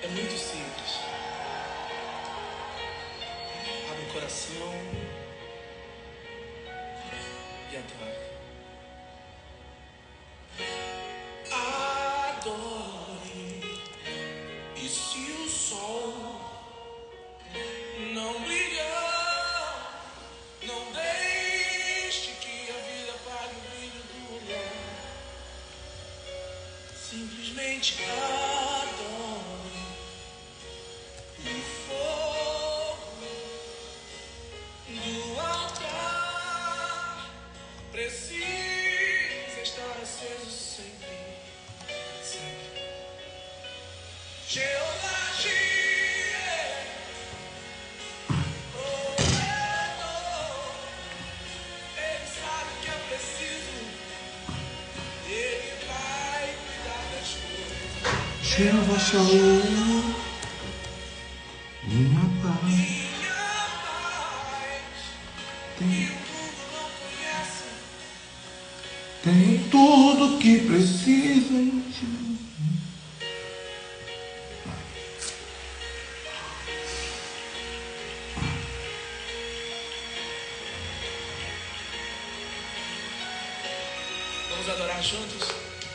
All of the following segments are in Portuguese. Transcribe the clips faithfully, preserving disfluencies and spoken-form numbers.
É muito simples. Abre o coração e adore. Adore. E se o sol não brilhar, não deixe que a vida apague o brilho do olhar. Simplesmente adore. E o fogo do altar precisa estar aceso sempre, sempre. Jeová Jireh, oh, Ele sabe o que é preciso, Ele vai cuidar das coisas. Jeová Shalom, minha paz, Minha paz, que tem, o mundo não conhece. tem tudo que precisa em ti. Vamos adorar juntos?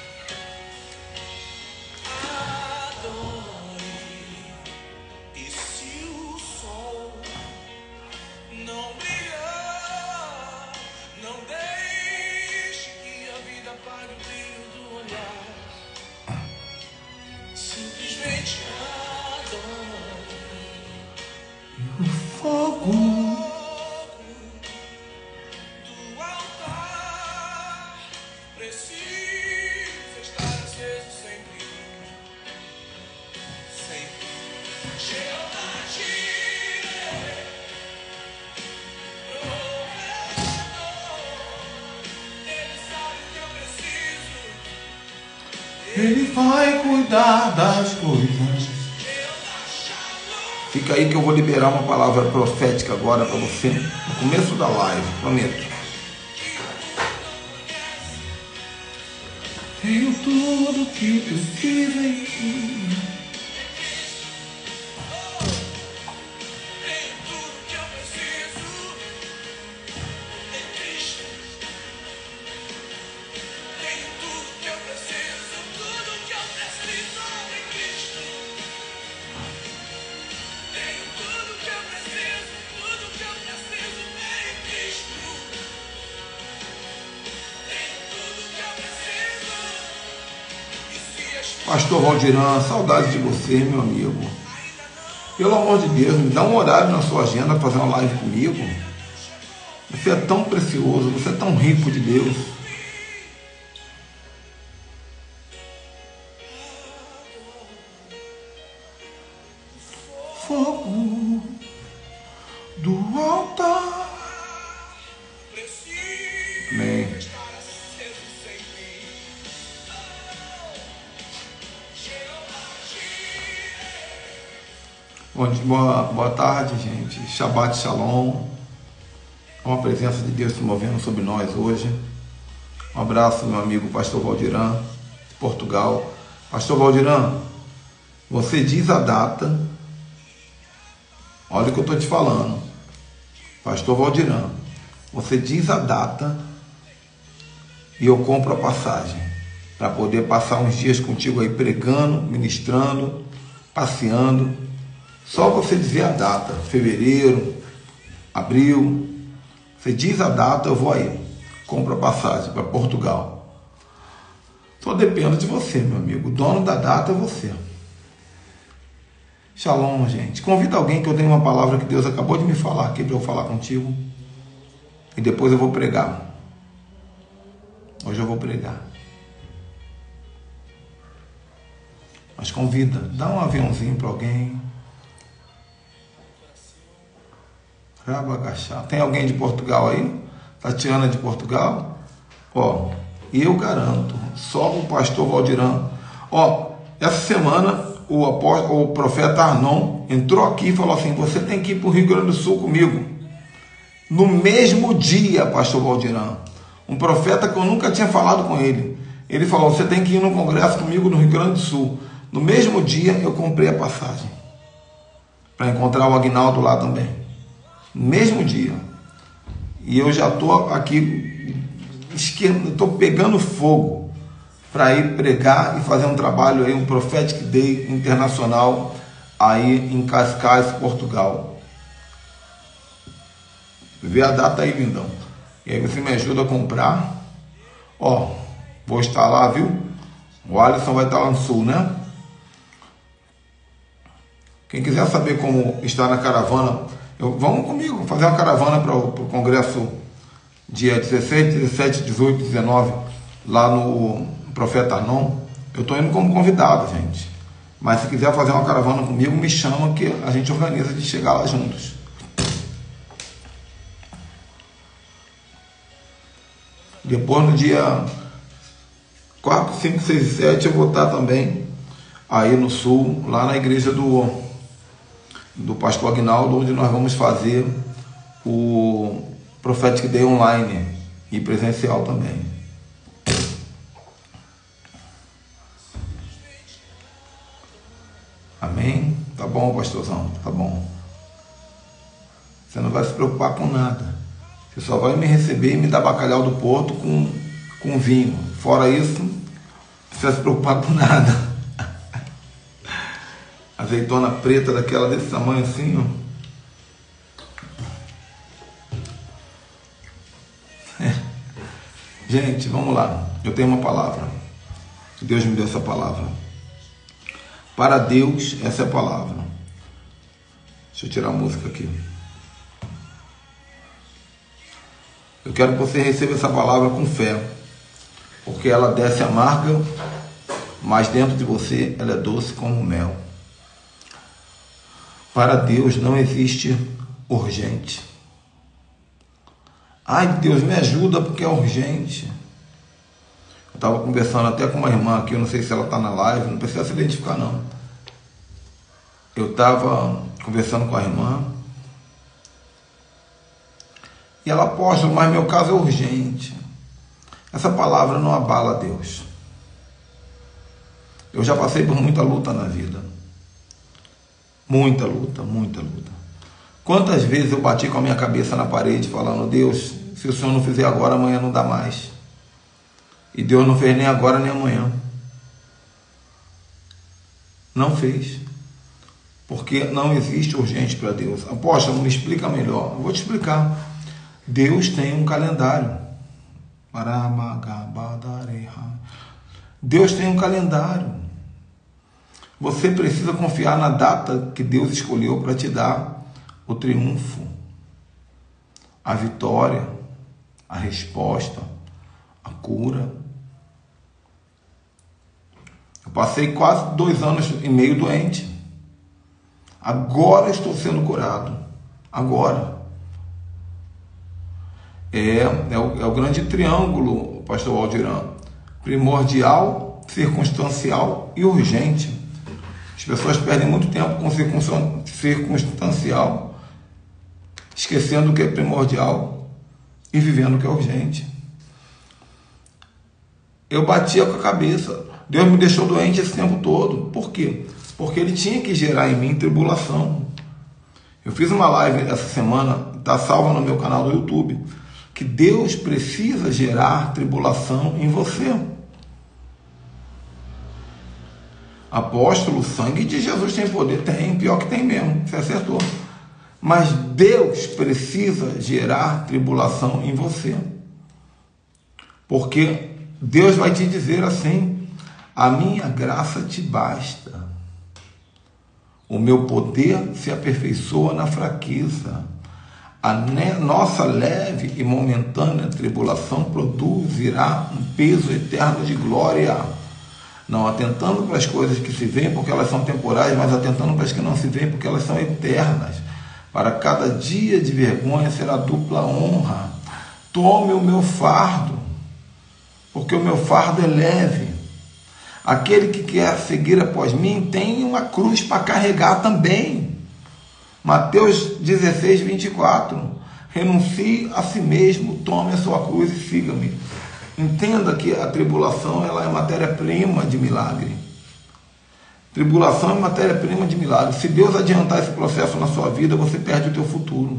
Adore. E se o sol não brilhar, não deixe que a vida apague o brilho do olhar. Simplesmente adore. O fogo Do altar precisa estar aceso sempre, sempre. Jeová Jireh, provedor, Ele sabe o que eu preciso. Ele vai cuidar das coisas. Jeová Shalom, Fica aí que eu vou liberar uma palavra profética agora para você, no começo da live, prometo. Tenho tudo que precisa em ti. tenho tudo que eu preciso em Cristo. Tenho tudo que eu preciso, tudo que eu preciso em Cristo. Tenho tudo que eu preciso, tudo que eu preciso em Cristo. Tenho tudo que eu preciso. E se as Pastor Valdiran, saudade de você, meu amigo. Pelo amor de Deus, me dá um horário na sua agenda para fazer uma live comigo. Você é tão precioso, você é tão rico de Deus. Fogo do altar. preciso Amém. estar aceso sempre. Jeová Jireh. Bom dia, boa, boa tarde, gente. Shabbat Shalom. Uma presença de Deus se movendo sobre nós hoje. Um abraço, meu amigo Pastor Valdiran, de Portugal. Pastor Valdiran, você diz a data. Olha o que eu estou te falando. Pastor Valdiran, você diz a data e eu compro a passagem para poder passar uns dias contigo aí pregando, ministrando, passeando. Só você dizer a data, fevereiro, abril, você diz a data, eu vou aí, compro a passagem para Portugal. Só depende de você, meu amigo, o dono da data é você. Shalom, gente. Convida alguém que eu tenho uma palavra que Deus acabou de me falar aqui para eu falar contigo. E depois eu vou pregar. Hoje eu vou pregar. Mas convida, dá um aviãozinho para alguém. Tem alguém de Portugal aí? Tatiana de Portugal? Ó, eu garanto, só o pastor Valdiran. Ó, essa semana o, apóstolo, o profeta Arnon entrou aqui e falou assim: você tem que ir para o Rio Grande do Sul comigo. No mesmo dia, pastor Valdiran, um profeta que eu nunca tinha falado com ele, ele falou: você tem que ir no congresso comigo no Rio Grande do Sul. No mesmo dia eu comprei a passagem para encontrar o Aguinaldo lá também. No mesmo dia. E eu já estou aqui, estou pegando fogo para ir pregar e fazer um trabalho aí, um Prophetic Day internacional aí em Cascais, Portugal. Vê a data aí, lindão. E aí você me ajuda a comprar. Ó, vou estar lá, viu? O Alisson vai estar lá no sul, né? Quem quiser saber como estar na caravana, eu, vamos comigo fazer uma caravana para o congresso dia dezesseis, dezessete, dezoito, dezenove, lá no Profeta Arnon. Eu estou indo como convidado, gente. Mas se quiser fazer uma caravana comigo, me chama que a gente organiza de chegar lá juntos. Depois, no dia quatro, cinco, seis e sete, eu vou estar também aí no sul, lá na igreja do, do pastor Aguinaldo, onde nós vamos fazer o Prophetic Day online e presencial também. Amém? Tá bom, pastorzão? Tá bom. Você não vai se preocupar com nada. Você só vai me receber e me dar bacalhau do Porto com, com vinho. Fora isso, não precisa se preocupar com nada. Azeitona preta daquela desse tamanho assim, ó. É. Gente, vamos lá. Eu tenho uma palavra. Deus me deu essa palavra. Para Deus, essa é a palavra. Deixa eu tirar a música aqui. Eu quero que você receba essa palavra com fé, porque ela desce amarga, mas dentro de você ela é doce como mel. Para Deus não existe urgente. Ai, Deus, me ajuda porque é urgente. Eu estava conversando até com uma irmã aqui, eu não sei se ela está na live, não precisa se identificar não. Eu estava conversando com a irmã, e ela, poxa, mas meu caso é urgente. Essa palavra não abala Deus. Eu já passei por muita luta na vida. Muita luta, muita luta. Quantas vezes eu bati com a minha cabeça na parede falando, Deus, se o Senhor não fizer agora, amanhã não dá mais. E Deus não fez nem agora nem amanhã. Não fez. Porque não existe urgente para Deus. Apóstolo, me explica melhor. Eu vou te explicar. Deus tem um calendário. Deus tem um calendário. Você precisa confiar na data que Deus escolheu para te dar o triunfo, a vitória, a resposta, a cura. Eu passei quase dois anos e meio doente. Agora estou sendo curado. Agora. É, é, o, é o grande triângulo, pastor Aldirã. Primordial, circunstancial e urgente. As pessoas perdem muito tempo com circunstancial, esquecendo o que é primordial e vivendo o que é urgente. Eu batia com a cabeça. Deus me deixou doente esse tempo todo. Por quê? Porque Ele tinha que gerar em mim tribulação. Eu fiz uma live essa semana, está salva no meu canal do YouTube, que Deus precisa gerar tribulação em você. Apóstolo, o sangue de Jesus tem poder? Tem, pior que tem mesmo, você acertou. Mas Deus precisa gerar tribulação em você. Porque Deus vai te dizer assim, a minha graça te basta. O meu poder se aperfeiçoa na fraqueza. A nossa leve e momentânea tribulação produzirá um peso eterno de glória. Não atentando para as coisas que se veem, porque elas são temporais, mas atentando para as que não se veem, porque elas são eternas. Para cada dia de vergonha será dupla honra. Tome o meu fardo, porque o meu fardo é leve. Aquele que quer seguir após mim tem uma cruz para carregar também. Mateus dezesseis, vinte e quatro. Renuncie a si mesmo, tome a sua cruz e siga-me. Entenda que a tribulação ela é matéria-prima de milagre. Tribulação é matéria-prima de milagre. Se Deus adiantar esse processo na sua vida, você perde o teu futuro.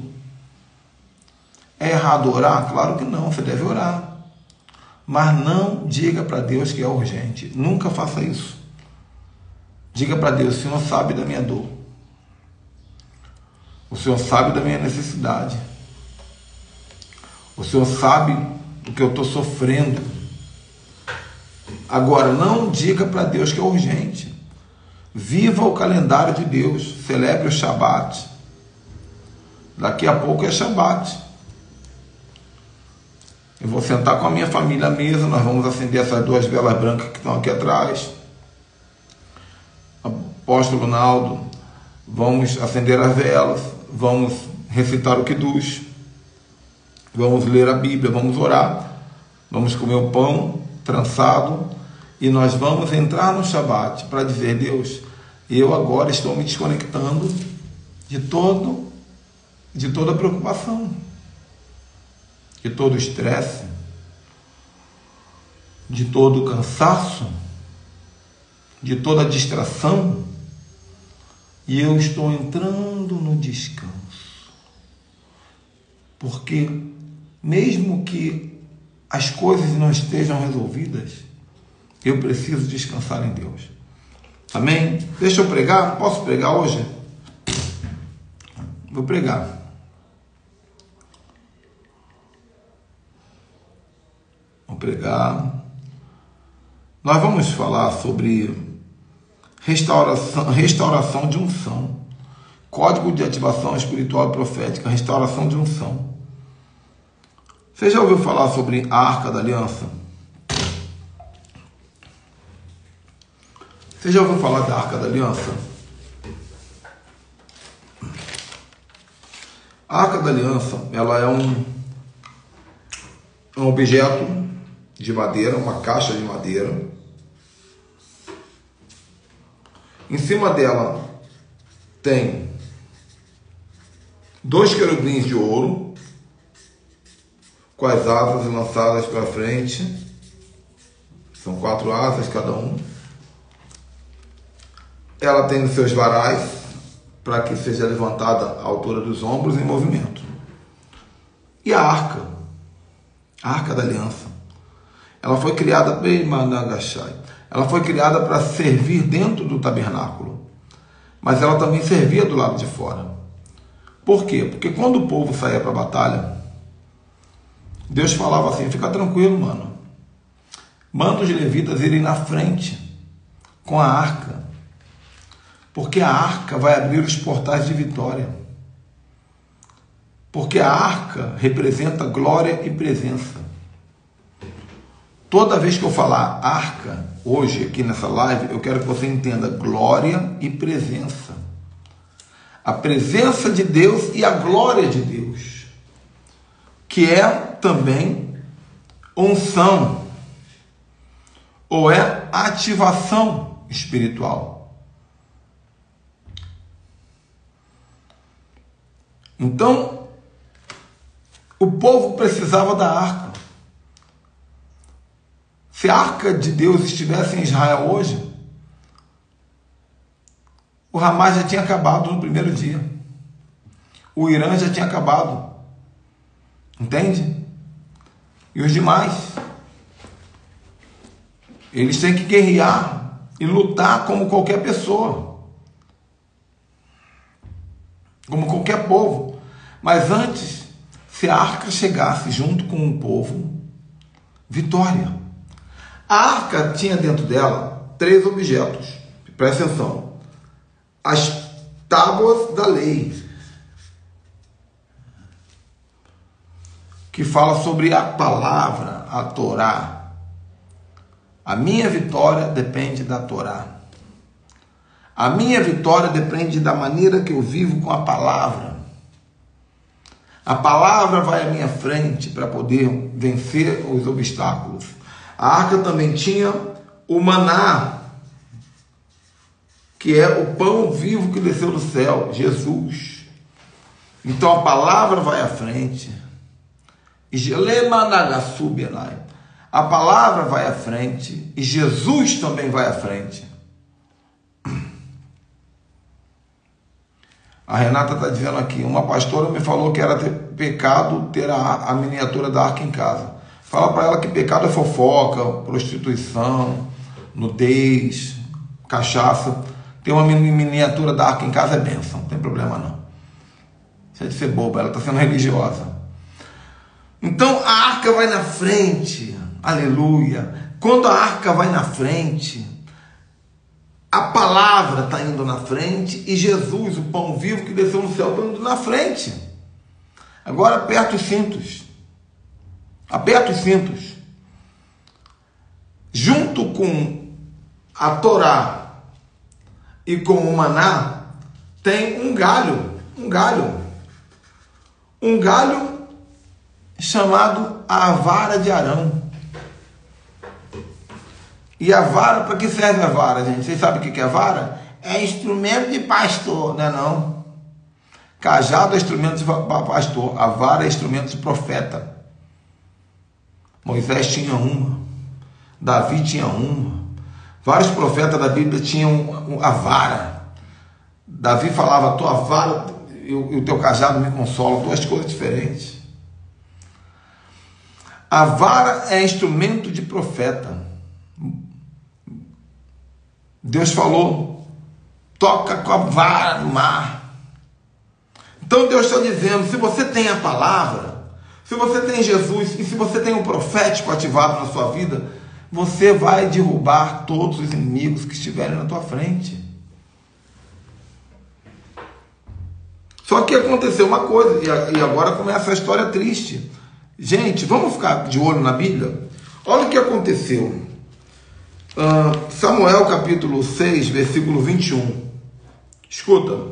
É errado orar? Claro que não, você deve orar. Mas não diga para Deus que é urgente. Nunca faça isso. Diga para Deus: o Senhor sabe da minha dor. O Senhor sabe da minha necessidade. O Senhor sabe do que eu estou sofrendo. Agora, não diga para Deus que é urgente. Viva o calendário de Deus. Celebre o Shabat. Daqui a pouco é Shabat. Eu vou sentar com a minha família à mesa. Nós vamos acender essas duas velas brancas que estão aqui atrás. Apóstolo Naldo, vamos acender as velas. Vamos recitar o Kiddush. Vamos ler a Bíblia. Vamos orar. Vamos comer o pão trançado. E nós vamos entrar no Shabat para dizer: Deus, eu agora estou me desconectando de todo, de toda preocupação, de todo estresse, de todo cansaço, de toda distração, e eu estou entrando no descanso. Porque mesmo que as coisas não estejam resolvidas, eu preciso descansar em Deus. Amém? Deixa eu pregar. Posso pregar hoje? Vou pregar. Vou pregar. Nós vamos falar sobre restauração, restauração de unção. Código de ativação espiritual e profética. Restauração de unção. Você já ouviu falar sobre a Arca da Aliança? Você já ouviu falar da Arca da Aliança? A Arca da Aliança, ela é um, um objeto de madeira, uma caixa de madeira. Em cima dela tem dois querubins de ouro, com as asas lançadas para frente. São quatro asas cada um. Ela tem os seus varais para que seja levantada à altura dos ombros em movimento. E a arca, a Arca da Aliança, ela foi criada bem Managashai. Ela foi criada para servir dentro do tabernáculo, mas ela também servia do lado de fora. Por quê? Porque quando o povo saía para a batalha, Deus falava assim: fica tranquilo, mano. Manda os levitas irem na frente com a arca, porque a arca vai abrir os portais de vitória. Porque a arca representa glória e presença. Toda vez que eu falar arca, hoje aqui nessa live, eu quero que você entenda glória e presença. A presença de Deus e a glória de Deus, que é também unção, ou é ativação espiritual. Então, o povo precisava da arca. Se a arca de Deus estivesse em Israel hoje, o Hamas já tinha acabado no primeiro dia. O Irã já tinha acabado. Entende? E os demais, eles têm que guerrear e lutar como qualquer pessoa, como qualquer povo. Mas antes, se a arca chegasse junto com o povo, vitória. A arca tinha dentro dela três objetos. Presta atenção. As tábuas da lei, que fala sobre a palavra, a Torá. A minha vitória depende da Torá. A minha vitória depende da maneira que eu vivo com a palavra. A palavra vai à minha frente para poder vencer os obstáculos. A arca também tinha o maná, que é o pão vivo que desceu do céu, Jesus. Então a palavra vai à frente. A palavra vai à frente e Jesus também vai à frente. A Renata está dizendo aqui, uma pastora me falou que era ter pecado ter a, a miniatura da arca em casa. Fala para ela que pecado é fofoca, prostituição, nudez, cachaça. Ter uma miniatura da arca em casa é bênção, não tem problema não. Isso é de ser boba, ela está sendo religiosa. Então a arca vai na frente, aleluia. Quando a arca vai na frente, a palavra está indo na frente e Jesus, o pão vivo que desceu no céu, está indo na frente. Agora aperta os cintos. Aperta os cintos. Junto com a Torá e com o maná, tem um galho. Um galho. Um galho chamado a vara de Arão. E a vara, para que serve a vara, gente? Vocês sabem o que é a vara? É instrumento de pastor, não é não? Cajado é instrumento de pastor, a vara é instrumento de profeta. Moisés tinha uma, Davi tinha uma, vários profetas da Bíblia tinham a vara. Davi falava, a tua vara e o teu cajado me consolam, duas coisas diferentes. A vara é instrumento de profeta. Deus falou, toca com a vara no mar. Então Deus está dizendo, se você tem a palavra, se você tem Jesus e se você tem um profético ativado na sua vida, você vai derrubar todos os inimigos que estiverem na tua frente. Só que aconteceu uma coisa, e agora começa a história triste. Gente, vamos ficar de olho na Bíblia? Olha o que aconteceu. Uh, Samuel capítulo seis, versículo vinte e um. Escuta.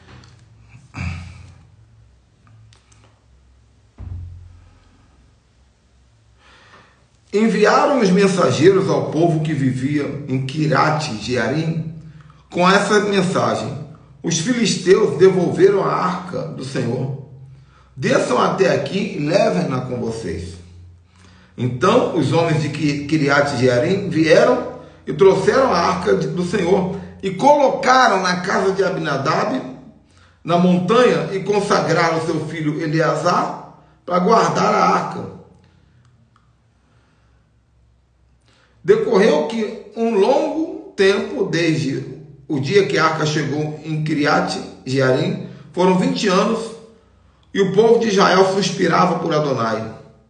Enviaram os mensageiros ao povo que vivia em Quirate Jearim com essa mensagem: os filisteus devolveram a arca do Senhor. Desçam até aqui e levem-na com vocês. Então os homens de Quiriate Jearim vieram e trouxeram a arca do Senhor e colocaram na casa de Abinadab, na montanha, e consagraram seu filho Eleazar para guardar a arca. Decorreu que um longo tempo, desde o dia que a arca chegou em Quiriate Jearim, foram vinte anos, e o povo de Israel suspirava por Adonai.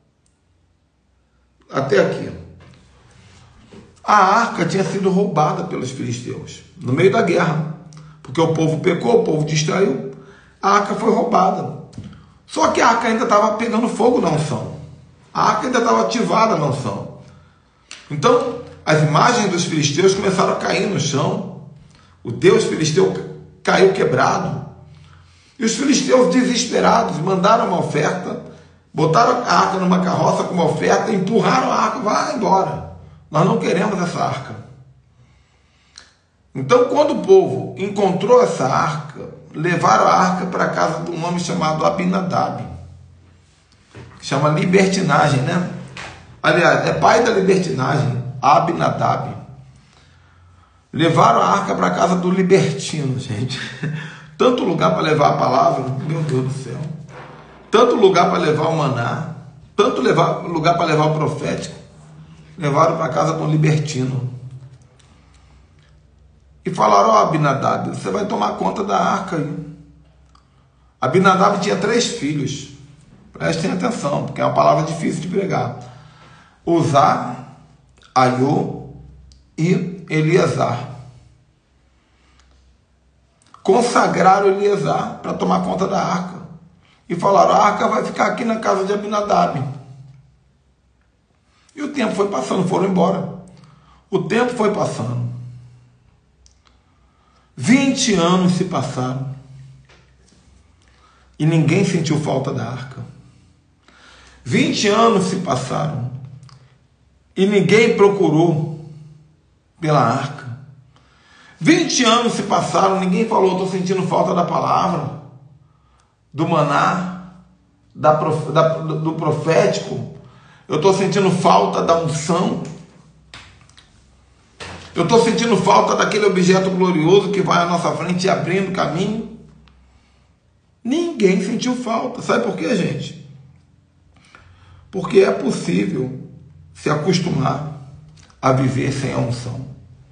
Até aqui. A arca tinha sido roubada pelos filisteus, no meio da guerra, porque o povo pecou, o povo distraiu, a arca foi roubada. Só que a arca ainda estava pegando fogo na unção, a arca ainda estava ativada na unção. Então, as imagens dos filisteus começaram a cair no chão, o Deus filisteu caiu quebrado, e os filisteus desesperados mandaram uma oferta, botaram a arca numa carroça com uma oferta, empurraram a arca, vai embora. Nós não queremos essa arca. Então, quando o povo encontrou essa arca, levaram a arca para a casa de um homem chamado Abinadab, que chama libertinagem, né? Aliás, é pai da libertinagem, Abinadab. Levaram a arca para a casa do libertino, gente. Tanto lugar para levar a palavra, meu Deus do céu. Tanto lugar para levar o maná, tanto levar, lugar para levar o profético. Levaram para casa de um libertino. E falaram, ó, Abinadab, você vai tomar conta da arca aí. Abinadab tinha três filhos. Prestem atenção, porque é uma palavra difícil de pregar. Uzá, Aiô e Eleazar. Consagraram Eleazar para tomar conta da arca. E falaram, a arca vai ficar aqui na casa de Abinadab. E o tempo foi passando, foram embora. O tempo foi passando. Vinte anos se passaram. E ninguém sentiu falta da arca. Vinte anos se passaram. E ninguém procurou pela arca. Vinte anos se passaram, ninguém falou, estou sentindo falta da palavra, do maná, da, da, do profético. Eu estou sentindo falta da unção. Eu estou sentindo falta daquele objeto glorioso que vai à nossa frente abrindo caminho. Ninguém sentiu falta. Sabe por quê, gente? Porque é possível se acostumar a viver sem a unção.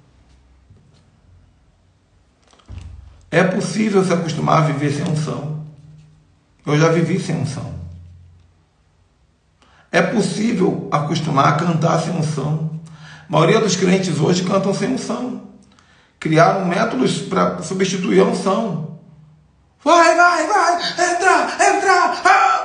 É possível se acostumar a viver sem unção. Eu já vivi sem unção. É possível acostumar a cantar sem unção. A maioria dos crentes hoje cantam sem unção. Criaram métodos para substituir a unção. Vai, vai, vai, entra, entra.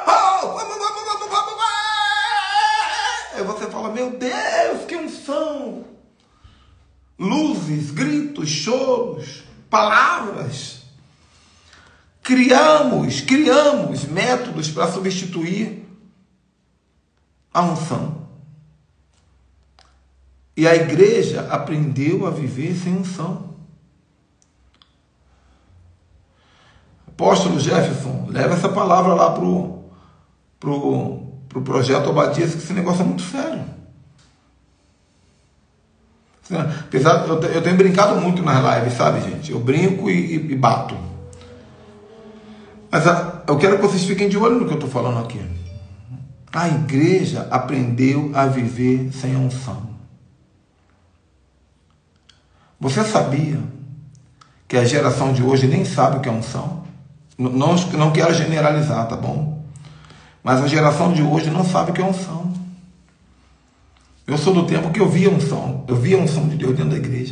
Aí você fala, meu Deus, que unção. Luzes, gritos, choros, palavras. Criamos, criamos métodos para substituir a unção. E a igreja aprendeu a viver sem unção. Apóstolo Jefferson, leva essa palavra lá para o pro, pro projeto Obadias, que esse negócio é muito sério. Apesar, eu, eu tenho brincado muito nas lives, sabe, gente? Eu brinco e, e, e bato. Mas a, eu quero que vocês fiquem de olho no que eu estou falando aqui. A igreja aprendeu a viver sem a unção. Você sabia que a geração de hoje nem sabe o que é unção? Não, não quero generalizar, tá bom? Mas a geração de hoje não sabe o que é unção. Eu sou do tempo que eu via unção. Eu via unção de Deus dentro da igreja.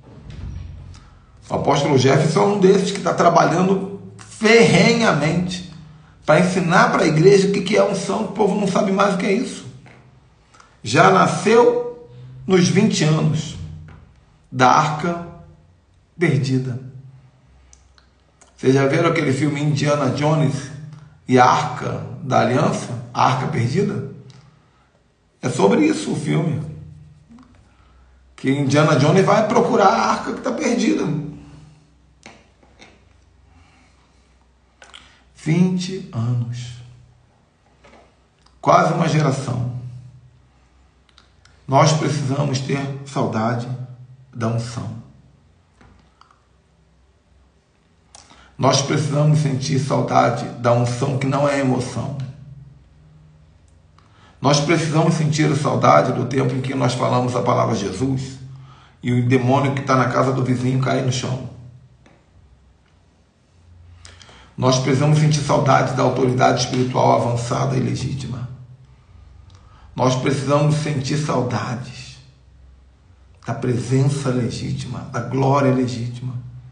O apóstolo Jefferson é um desses que está trabalhando ferrenhamente para ensinar para a igreja o que é unção. O povo não sabe mais o que é isso. Já nasceu nos vinte anos da Arca Perdida. Vocês já viram aquele filme Indiana Jones e a Arca da Aliança? A Arca Perdida? É sobre isso o filme. Que Indiana Jones vai procurar a arca que está perdida. vinte anos. Quase uma geração. Nós precisamos ter saudade da unção. Nós precisamos sentir saudade da unção que não é emoção. Nós precisamos sentir a saudade do tempo em que nós falamos a palavra Jesus e o demônio que está na casa do vizinho cai no chão. Nós precisamos sentir saudade da autoridade espiritual avançada e legítima. Nós precisamos sentir saudades da presença legítima, da glória legítima.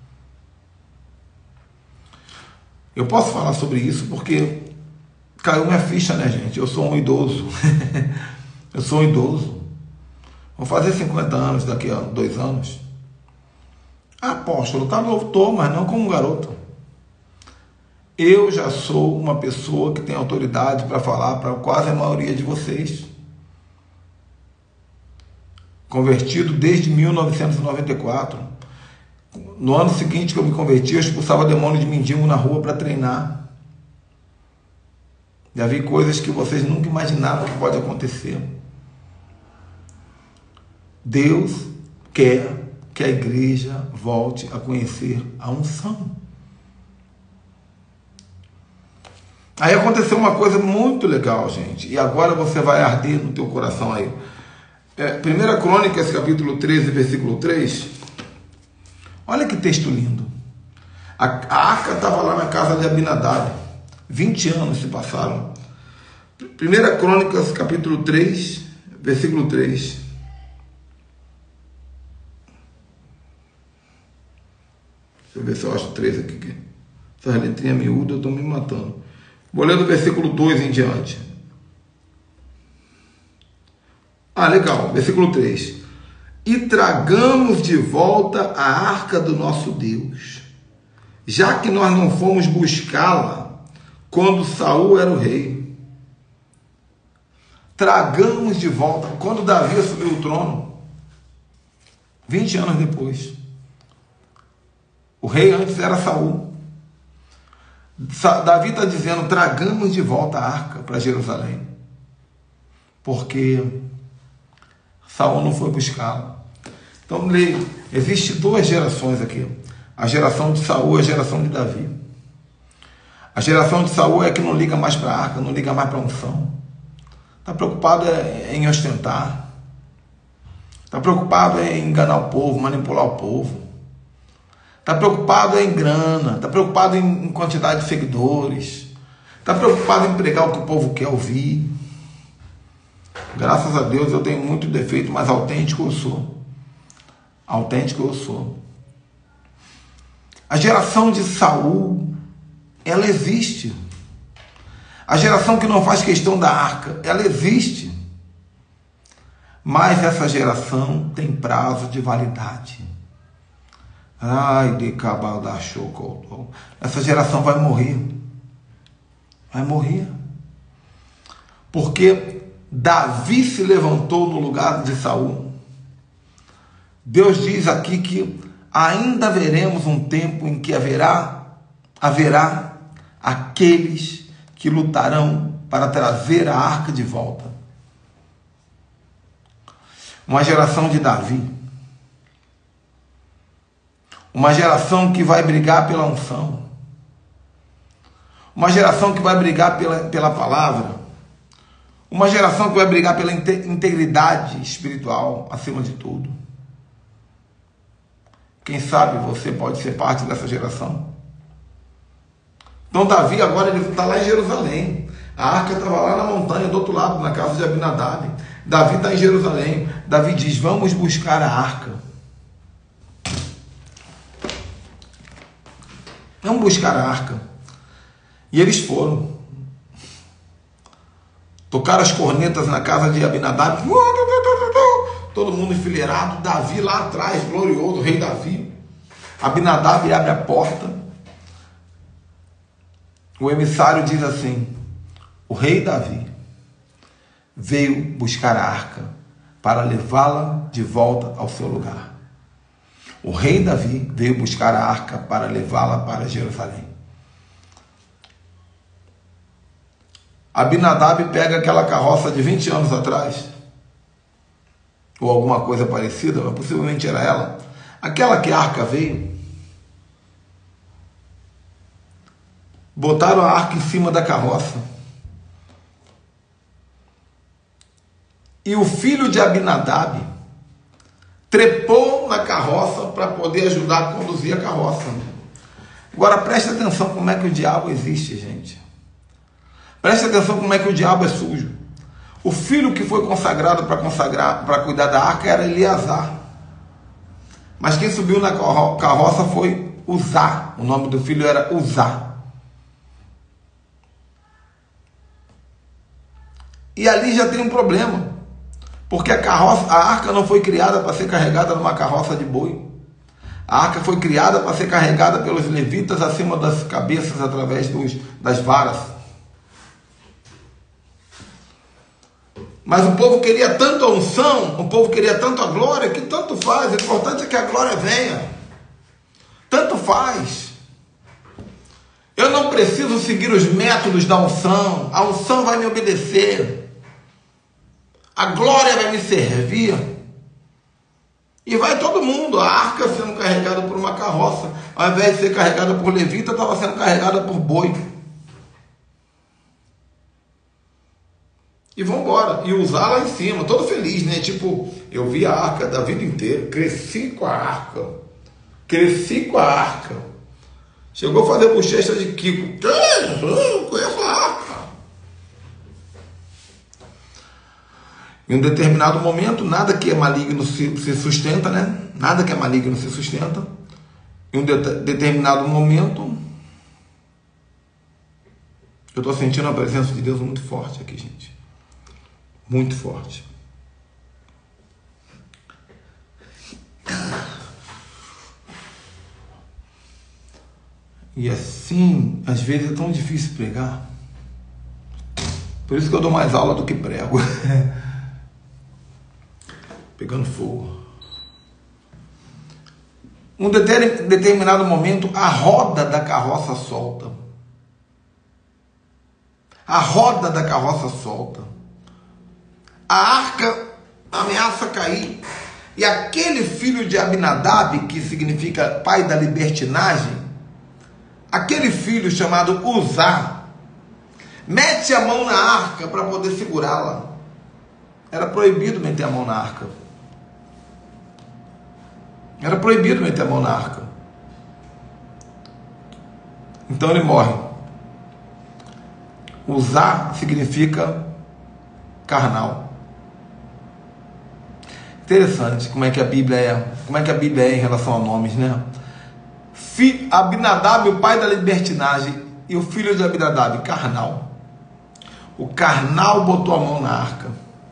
Eu posso falar sobre isso porque caiu minha ficha, né, gente? Eu sou um idoso. Eu sou um idoso. Vou fazer cinquenta anos daqui a dois anos. Ah, apóstolo, tá novo, tô, mas não como um garoto. Eu já sou uma pessoa que tem autoridade para falar para quase a maioria de vocês. Convertido desde mil novecentos e noventa e quatro. No ano seguinte que eu me converti, eu expulsava demônio de mendigo na rua para treinar. Já vi coisas que vocês nunca imaginaram que pode acontecer. Deus quer que a igreja volte a conhecer a unção. Aí aconteceu uma coisa muito legal, gente. E agora você vai arder no teu coração aí. É, primeira Crônicas, capítulo treze, versículo três. Olha que texto lindo. A, a arca estava lá na casa de Abinadab. vinte anos se passaram. primeira Crônicas, capítulo três, versículo três. Deixa eu ver se eu acho três aqui. Essa letrinha miúda, eu estou me matando. Vou ler do versículo dois em diante. Ah, legal. Versículo três. E tragamos de volta a arca do nosso Deus, já que nós não fomos buscá-la quando Saul era o rei. Tragamos de volta. Quando Davi assumiu o trono, vinte anos depois. O rei antes era Saul. Davi está dizendo, tragamos de volta a arca para Jerusalém. Porque Saul não foi buscá-la. Então, leia, existe duas gerações aqui. A geração de Saul e a geração de Davi. A geração de Saul é que não liga mais para a arca, não liga mais para a unção. Está preocupado em ostentar. Está preocupado em enganar o povo, manipular o povo. Está preocupado em grana. Está preocupado em quantidade de seguidores. Está preocupado em pregar o que o povo quer ouvir. Graças a Deus eu tenho muito defeito, mas autêntico eu sou. Autêntico eu sou. A geração de Saul, ela existe. A geração que não faz questão da arca, ela existe. Mas essa geração tem prazo de validade. Ai, de cabal da chocolate. Essa geração vai morrer. Vai morrer. Porque Davi se levantou no lugar de Saul. Deus diz aqui que ainda veremos um tempo em que haverá, haverá aqueles que lutarão para trazer a arca de volta. Uma geração de Davi. Uma geração que vai brigar pela unção. Uma geração que vai brigar pela, pela palavra. Uma geração que vai brigar pela integridade espiritual acima de tudo. Quem sabe você pode ser parte dessa geração. Então Davi agora ele está lá em Jerusalém. A arca estava lá na montanha, do outro lado, na casa de Abinadab. Davi está em Jerusalém. Davi diz, vamos buscar a arca. Vamos buscar a arca. E eles foram. Tocaram as cornetas na casa de Abinadab. Todo mundo enfileirado. Davi lá atrás, glorioso, rei Davi. Abinadab abre a porta. O emissário diz assim, o rei Davi veio buscar a arca para levá-la de volta ao seu lugar. O rei Davi veio buscar a arca para levá-la para Jerusalém. Abinadab pega aquela carroça de vinte anos atrás, ou alguma coisa parecida, mas possivelmente era ela, aquela que a arca veio. Botaram a arca em cima da carroça. E o filho de Abinadab trepou na carroça para poder ajudar a conduzir a carroça. Agora preste atenção como é que o diabo existe, gente. Preste atenção como é que o diabo é sujo. O filho que foi consagrado para consagrar, para cuidar da arca era Eleazar. Mas quem subiu na carroça foi Uzá. O nome do filho era Uzá. E ali já tem um problema. Porque a, carroça, a arca não foi criada para ser carregada numa carroça de boi. A arca foi criada para ser carregada pelos levitas acima das cabeças através dos, das varas. Mas o povo queria tanto a unção, o povo queria tanto a glória, que tanto faz. O importante é que a glória venha. Tanto faz. Eu não preciso seguir os métodos da unção. A unção vai me obedecer. A glória vai me servir. E vai todo mundo. A arca sendo carregada por uma carroça, ao invés de ser carregada por levita, estava sendo carregada por boi. E vão embora. E usar lá em cima, todo feliz, né? Tipo, eu vi a arca da vida inteira. Cresci com a arca. Cresci com a arca. Chegou a fazer bochecha de Kiko. Eu conheço a arca. Em um determinado momento, nada que é maligno se, se sustenta, né? Nada que é maligno se sustenta. Em um de, determinado momento, eu estou sentindo a presença de Deus muito forte aqui, gente. Muito forte. E assim, às vezes é tão difícil pregar. Por isso que eu dou mais aula do que prego. Pegando fogo. Um determinado momento, a roda da carroça solta. A roda da carroça solta. A arca ameaça cair. E aquele filho de Abinadab, que significa pai da libertinagem, aquele filho chamado Uzá mete a mão na arca para poder segurá-la. Era proibido meter a mão na arca. Era proibido meter a mão na arca. Então ele morre. Uzá significa carnal. Interessante como é que a Bíblia é, como é que a Bíblia é em relação a nomes, né? Abinadab, o pai da libertinagem, e o filho de Abinadab, carnal. O carnal botou a mão na arca.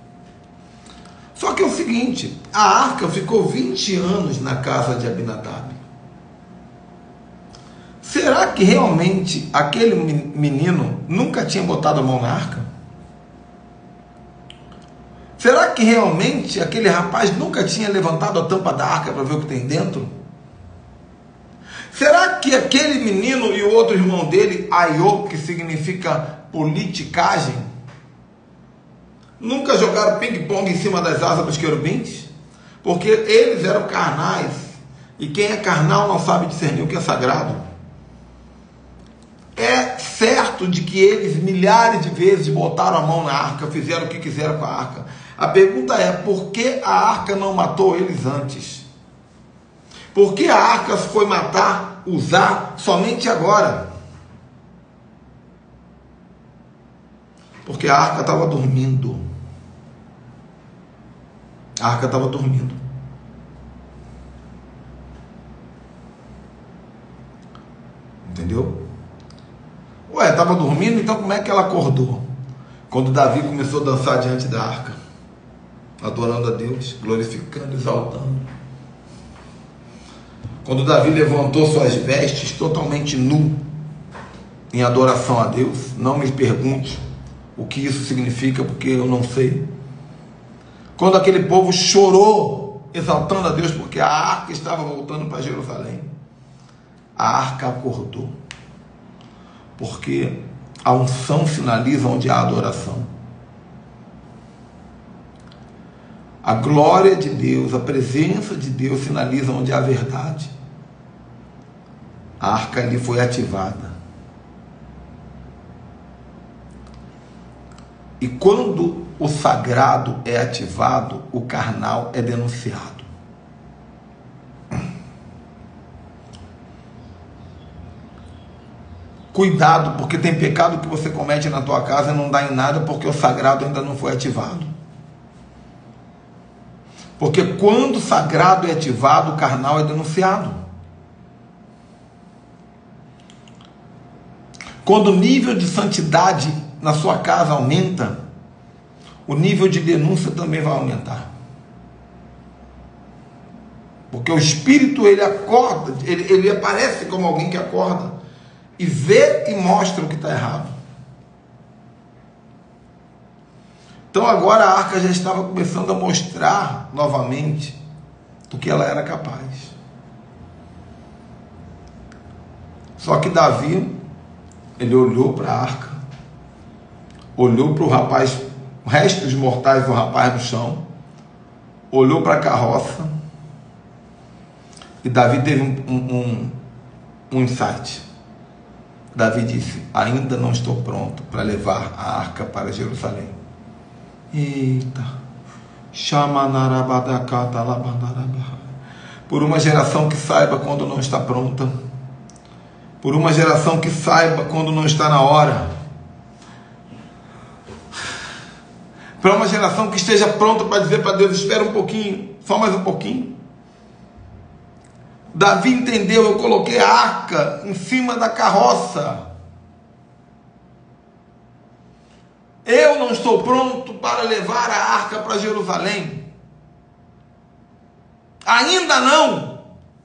Só que é o seguinte, a arca ficou vinte anos na casa de Abinadab. Será que realmente aquele menino nunca tinha botado a mão na arca? Será que realmente aquele rapaz nunca tinha levantado a tampa da arca para ver o que tem dentro? Será que aquele menino e o outro irmão dele, Aiô, que significa politicagem, nunca jogaram ping-pong em cima das asas dos querubins? Porque eles eram carnais, e quem é carnal não sabe discernir o que é sagrado. É certo de que eles milhares de vezes botaram a mão na arca, fizeram o que quiseram com a arca. A pergunta é, por que a arca não matou eles antes? Por que a arca foi matar, usar somente agora? Porque a arca estava dormindo. A arca estava dormindo. Entendeu? Ué, estava dormindo, então como é que ela acordou? Quando Davi começou a dançar diante da arca, adorando a Deus, glorificando, exaltando. Quando Davi levantou suas vestes totalmente nu, em adoração a Deus, não me pergunte o que isso significa, porque eu não sei. Quando aquele povo chorou, exaltando a Deus, porque a arca estava voltando para Jerusalém, a arca acordou. Porque a unção sinaliza onde há adoração. A glória de Deus, a presença de Deus sinaliza onde há verdade. A arca ali foi ativada. E quando o sagrado é ativado, o carnal é denunciado. Cuidado, porque tem pecado que você comete na tua casa e não dá em nada, porque o sagrado ainda não foi ativado. Porque quando o sagrado é ativado, o carnal é denunciado. Quando o nível de santidade na sua casa aumenta, o nível de denúncia também vai aumentar. Porque o Espírito, ele acorda, ele, ele aparece como alguém que acorda e vê e mostra o que está errado. Então agora a arca já estava começando a mostrar novamente do que ela era capaz. Só que Davi, ele olhou para a arca, olhou para o rapaz, restos mortais do rapaz no chão, olhou para a carroça, e Davi teve um, um, um insight. Davi disse: ainda não estou pronto para levar a arca para Jerusalém. Eita, por uma geração que saiba quando não está pronta, por uma geração que saiba quando não está na hora, para uma geração que esteja pronta para dizer para Deus: espera um pouquinho, só mais um pouquinho. Davi entendeu, eu coloquei a arca em cima da carroça. Eu não estou pronto para levar a arca para Jerusalém. Ainda não.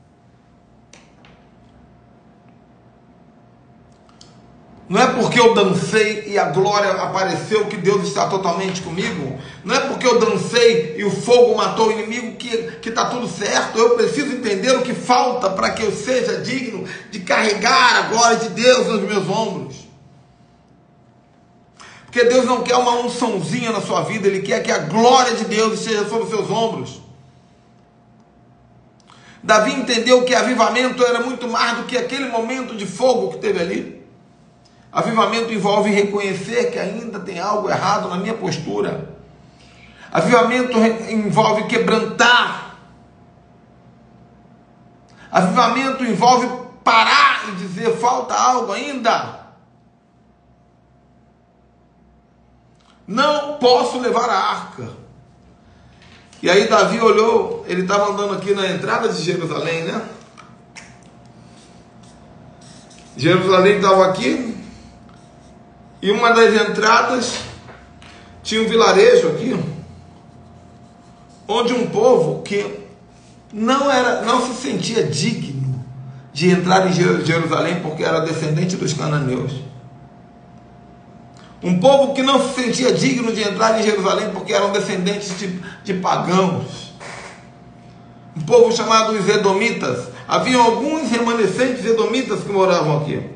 Não é porque eu dancei e a glória apareceu que Deus está totalmente comigo. Não é porque eu dancei e o fogo matou o inimigo que está tudo certo. Eu preciso entender o que falta para que eu seja digno de carregar a glória de Deus nos meus ombros. Porque Deus não quer uma unçãozinha na sua vida, Ele quer que a glória de Deus esteja sobre os seus ombros. Davi entendeu que avivamento era muito mais do que aquele momento de fogo que teve ali. Avivamento envolve reconhecer que ainda tem algo errado na minha postura. Avivamento envolve quebrantar. Avivamento envolve parar e dizer: falta algo ainda. Não posso levar a arca. E aí Davi olhou, ele estava andando aqui na entrada de Jerusalém, né? Jerusalém estava aqui, e uma das entradas tinha um vilarejo aqui, onde um povo que não era, não se sentia digno de entrar em Jerusalém porque era descendente dos cananeus. Um povo que não se sentia digno de entrar em Jerusalém porque eram descendentes de, de pagãos. Um povo chamado os Edomitas. Havia alguns remanescentes edomitas que moravam aqui.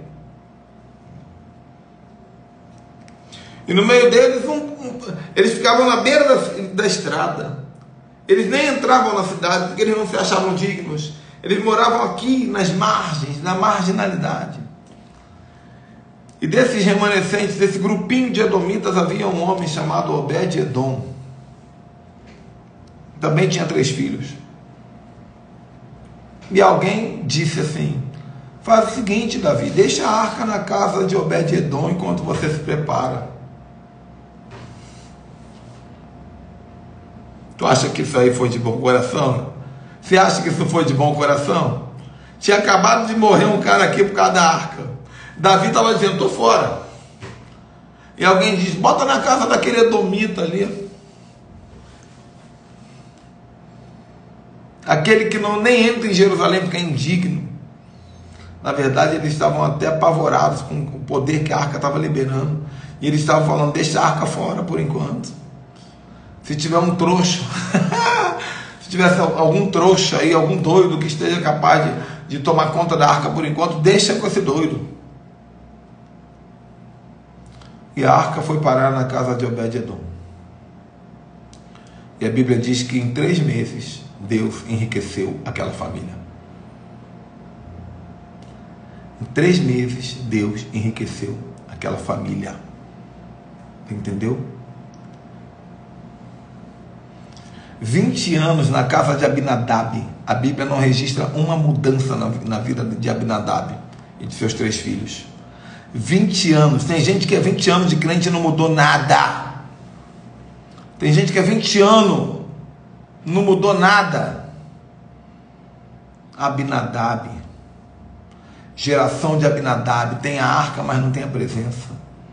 E no meio deles, um, um, eles ficavam na beira da, da estrada. Eles nem entravam na cidade porque eles não se achavam dignos. Eles moravam aqui nas margens, na marginalidade. E desses remanescentes, desse grupinho de edomitas, havia um homem chamado Obed-Edom. Também tinha três filhos. E alguém disse assim: faz o seguinte, Davi, deixa a arca na casa de Obed-Edom enquanto você se prepara. Tu acha que isso aí foi de bom coração? Você acha que isso foi de bom coração? Tinha acabado de morrer um cara aqui por causa da arca. Davi estava dizendo: estou fora. E alguém diz: bota na casa daquele edomita ali. Aquele que não nem entra em Jerusalém porque é indigno. Na verdade, eles estavam até apavorados com o poder que a arca estava liberando. E eles estavam falando: deixa a arca fora por enquanto. Se tiver um trouxa, se tivesse algum trouxa aí, algum doido que esteja capaz de, de tomar conta da arca por enquanto, deixa com esse doido. E a arca foi parar na casa de Obed-Edom. E a Bíblia diz que em três meses Deus enriqueceu aquela família. Em três meses Deus enriqueceu aquela família. Entendeu? vinte anos na casa de Abinadab. A Bíblia não registra uma mudança na, na vida de Abinadab e de seus três filhos. vinte anos. Tem gente que é vinte anos de crente e não mudou nada. Tem gente que é vinte anos, não mudou nada. Abinadab, geração de Abinadab, tem a arca, mas não tem a presença.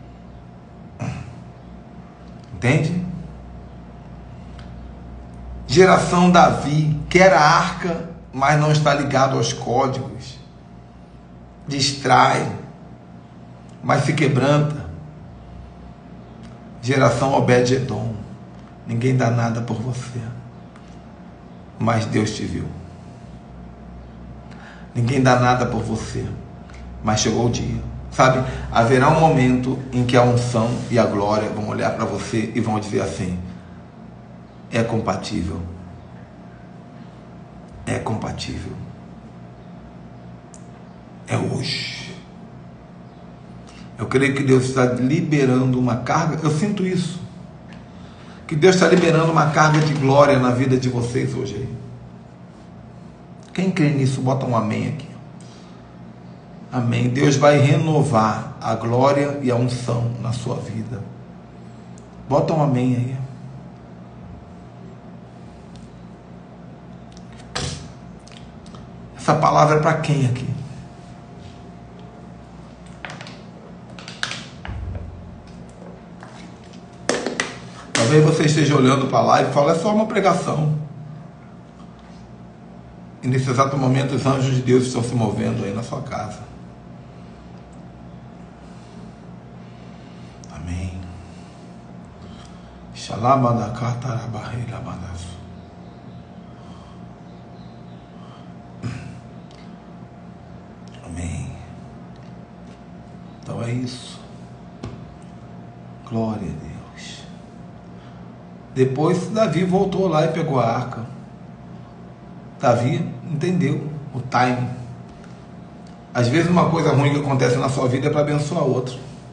Entende? Geração Davi, quer a arca, mas não está ligado aos códigos. Distrai, mas se quebranta. Geração Obed-Edom, ninguém dá nada por você, mas Deus te viu. Ninguém dá nada por você, mas chegou o dia. Sabe, haverá um momento em que a unção e a glória vão olhar para você e vão dizer assim: é compatível. É compatível. É hoje. Eu creio que Deus está liberando uma carga. Eu sinto isso. Que Deus está liberando uma carga de glória na vida de vocês hoje aí. Quem crê nisso, bota um amém aqui. Amém. Deus vai renovar a glória e a unção na sua vida. Bota um amém aí. Essa palavra é para quem aqui? Talvez você esteja olhando para lá e fale: é só uma pregação. E nesse exato momento os anjos de Deus estão se movendo aí na sua casa. Amém. Amém. Então é isso. Glória a Deus. Depois Davi voltou lá e pegou a arca. Davi entendeu o time. Às vezes uma coisa ruim que acontece na sua vida é para abençoar outro.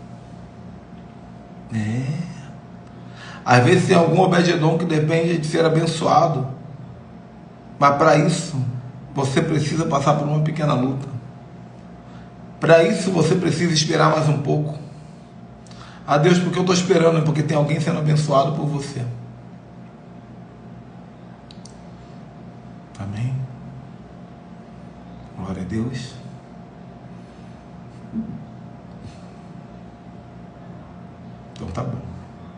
É. Às vezes tem algum Obed-Edom que depende de ser abençoado. Mas para isso, você precisa passar por uma pequena luta. Para isso, você precisa esperar mais um pouco. Ah, Deus, porque eu estou esperando? É porque tem alguém sendo abençoado por você. Amém? Glória a Deus. Então tá bom.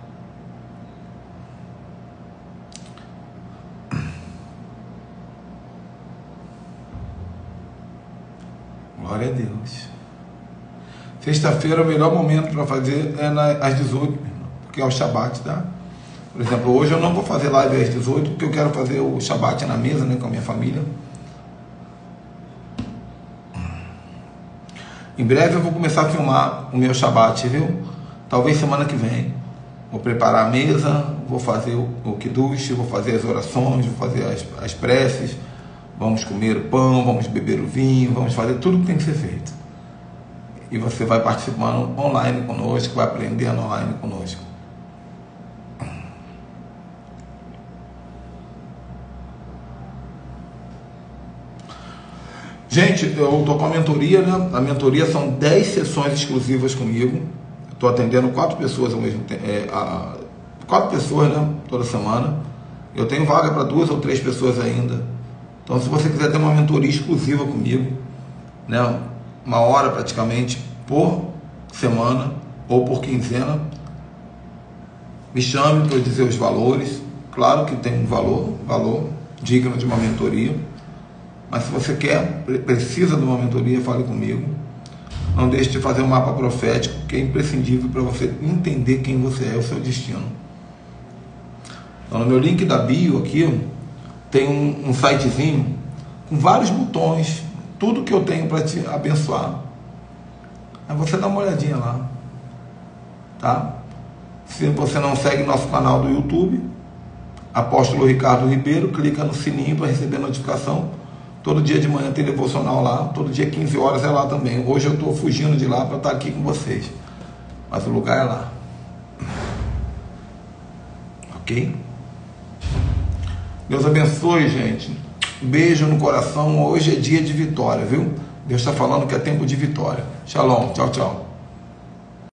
Glória a Deus. Sexta-feira, o melhor momento para fazer é às dezoito, porque é o Shabat, tá? Por exemplo, hoje eu não vou fazer live às dezoito, porque eu quero fazer o Shabat na mesa, né, com a minha família. Em breve eu vou começar a filmar o meu Shabat, viu? Talvez semana que vem. Vou preparar a mesa, vou fazer o, o Kiddush, vou fazer as orações, vou fazer as, as preces, vamos comer o pão, vamos beber o vinho, vamos fazer tudo que tem que ser feito. E você vai participando online conosco, vai aprendendo online conosco. Gente, eu estou com a mentoria, né? A mentoria são dez sessões exclusivas comigo. Estou atendendo quatro pessoas ao mesmo tempo. É, a, quatro pessoas, né? Toda semana. Eu tenho vaga para duas ou três pessoas ainda. Então, se você quiser ter uma mentoria exclusiva comigo, né? Uma hora praticamente por semana ou por quinzena, me chame para eu dizer os valores. Claro que tem um valor, valor digno de uma mentoria. Mas se você quer, precisa de uma mentoria, fale comigo. Não deixe de fazer um mapa profético, que é imprescindível para você entender quem você é, o seu destino. Então, no meu link da bio aqui, tem um, um sitezinho com vários botões, tudo que eu tenho para te abençoar. Aí você dá uma olhadinha lá, tá? Se você não segue nosso canal do YouTube, Apóstolo Ricardo Ribeiro, clica no sininho para receber notificação. Todo dia de manhã tem devocional lá, todo dia quinze horas é lá também. Hoje eu estou fugindo de lá para estar aqui com vocês, mas o lugar é lá. Ok? Deus abençoe, gente. Beijo no coração. Hoje é dia de vitória, viu? Deus está falando que é tempo de vitória. Shalom, tchau, tchau.